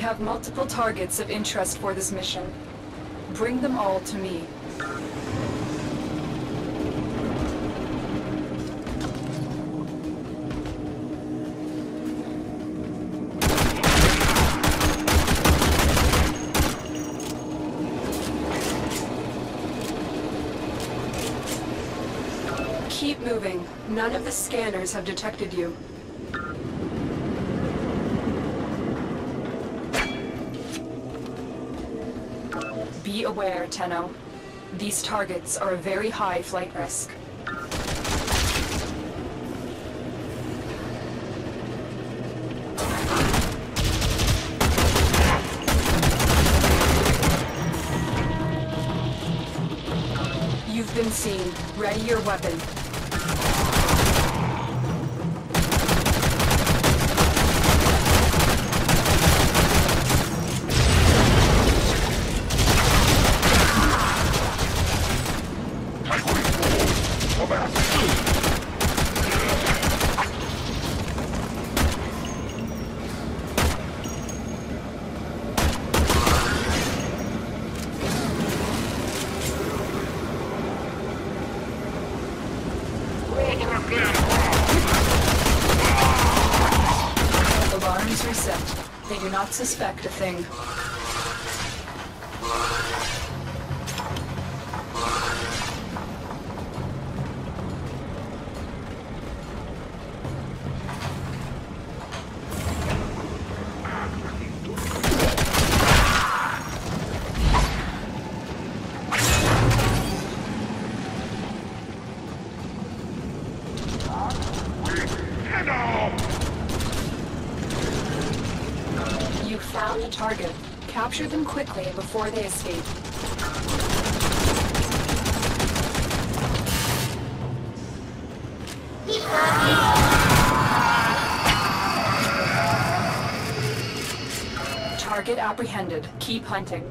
have multiple targets of interest for this mission. Bring them all to me. Keep moving. None of the scanners have detected you. Be aware, Tenno. These targets are a very high flight risk. You've been seen. Ready your weapon. Alarms reset. They do not suspect a thing. You found a target. Capture them quickly before they escape. Target apprehended. Keep hunting.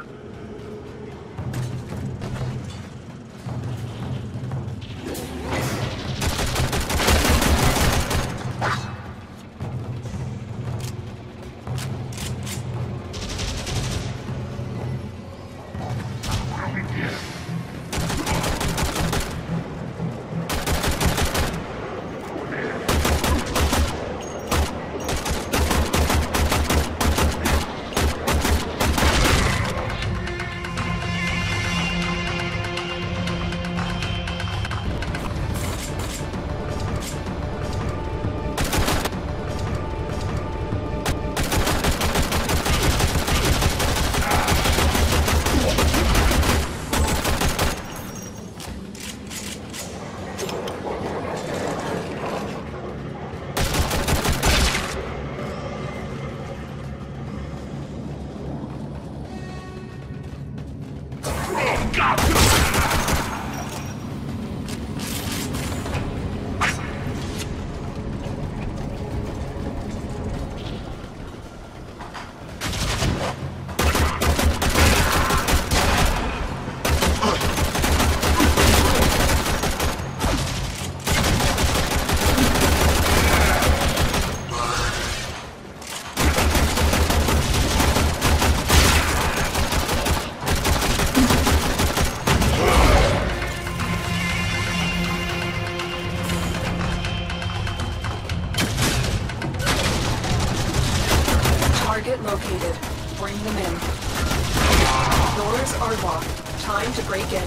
Target located. Bring them in. Doors are locked. Time to break in.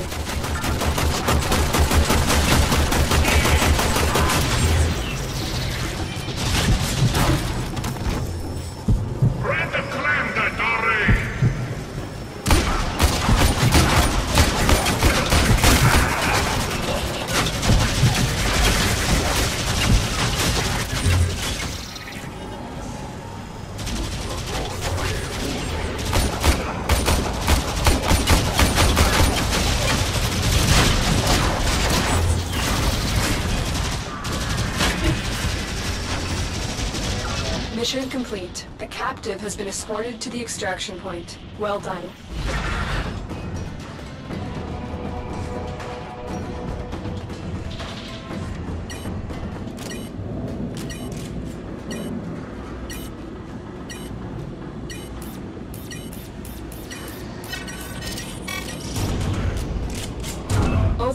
Mission complete. The captive has been escorted to the extraction point. Well done.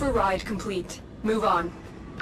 Override complete. Move on.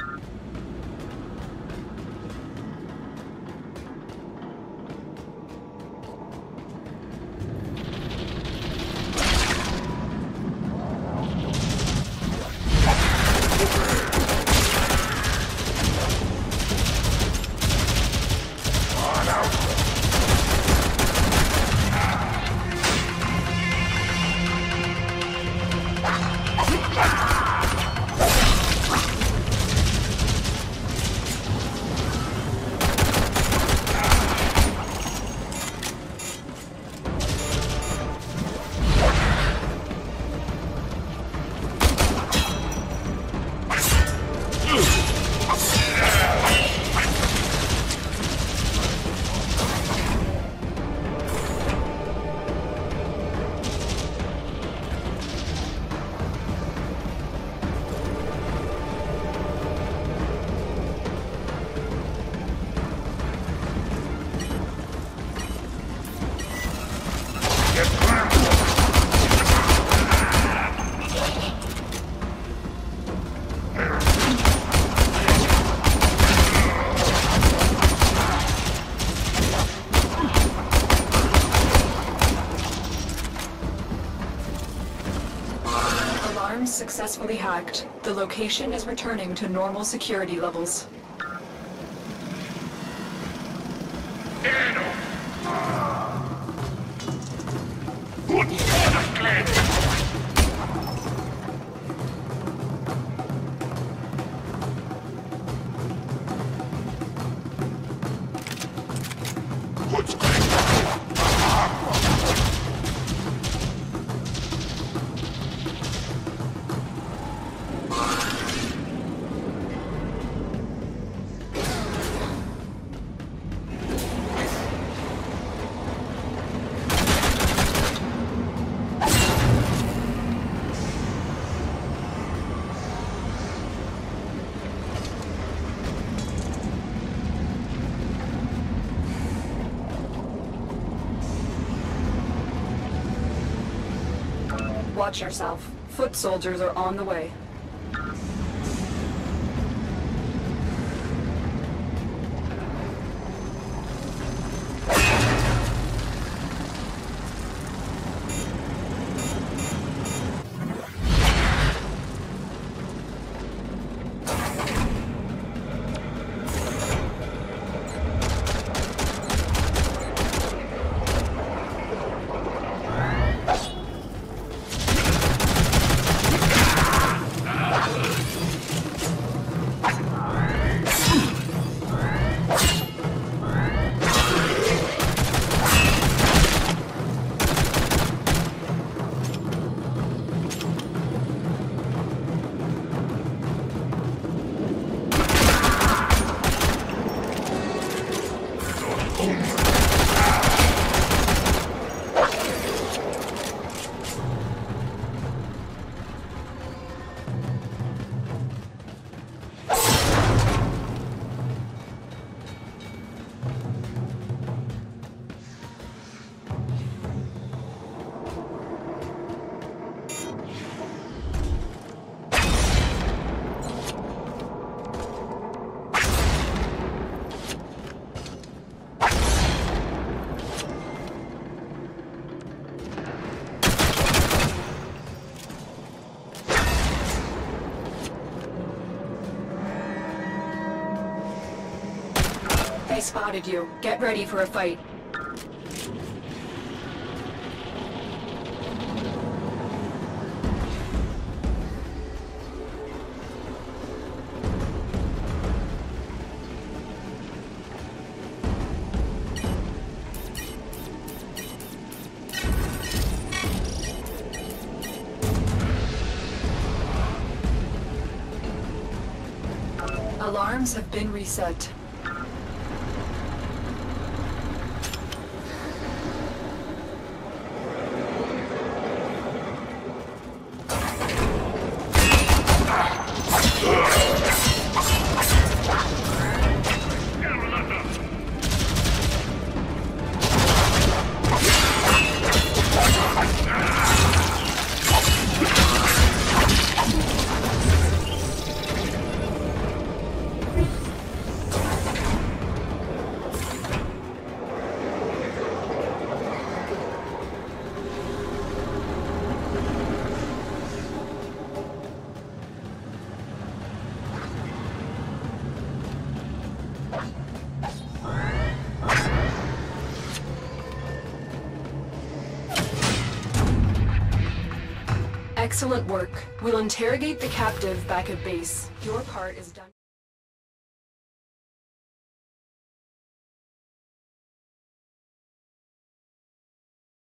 Successfully hacked. The location is returning to normal security levels. Watch yourself. Foot soldiers are on the way. They spotted you. Get ready for a fight. Alarms have been reset. Excellent work. We'll interrogate the captive back at base. Your part is done.